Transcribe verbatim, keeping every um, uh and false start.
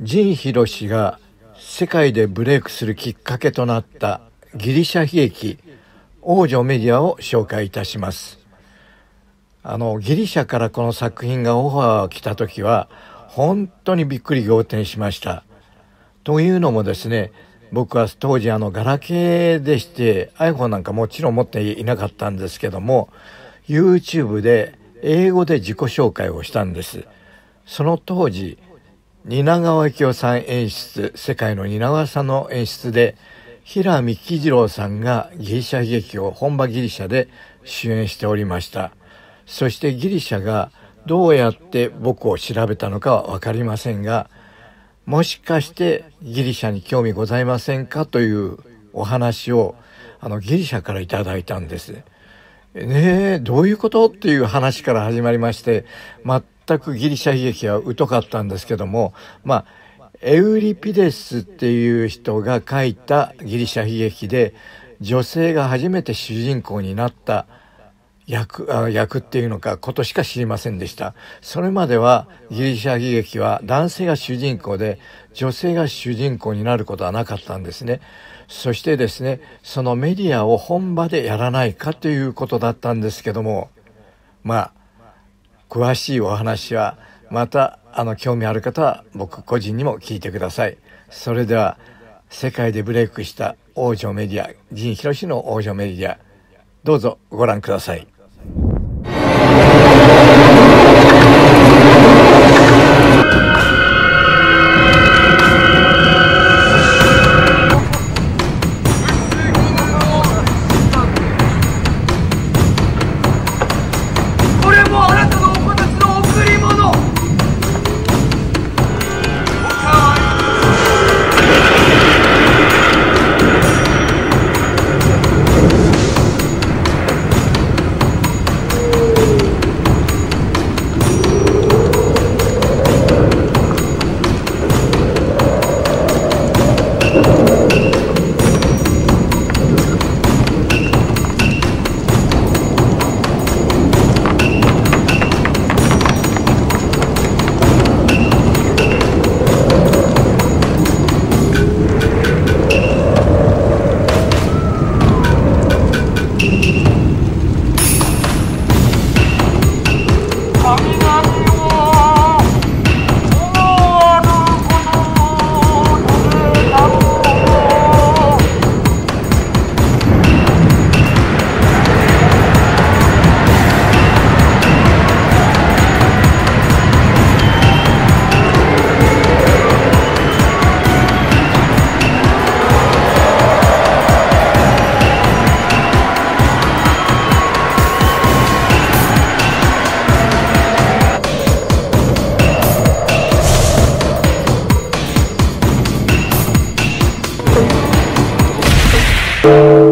仁弘が世界でブレイクするきっかけとなったギリシャ悲劇王女メディアを紹介いたします。あのギリシャからこの作品がオファーが来た時は本当にびっくり仰天しました。というのもですね、僕は当時あのガラケーでして iPhone なんかもちろん持っていなかったんですけども、 YouTube で英語で自己紹介をしたんです。その当時蜷川幸雄さん演出、世界の蜷川さんの演出で平見喜次郎さんがギリシャ悲劇を本場ギリシャで主演しておりました。そしてギリシャがどうやって僕を調べたのかは分かりませんが、もしかしてギリシャに興味ございませんかというお話をあのギリシャからいただいたんです。ねえ、どういうことっていう話から始まりまして、全くギリシャ悲劇は疎かったんですけども、まあエウリピデスっていう人が書いたギリシャ悲劇で、女性が初めて主人公になった役、あ、役っていうのかことしか知りませんでした。それまではギリシャ悲劇は男性が主人公で女性が主人公になることはなかったんですね。そしてですね、そのメディアを本場でやらないかということだったんですけども、まあ詳しいお話はまたあの興味ある方は僕個人にも聞いてください。それでは世界でブレイクした王女メディア、仁弘の王女メディア、どうぞご覧ください。 you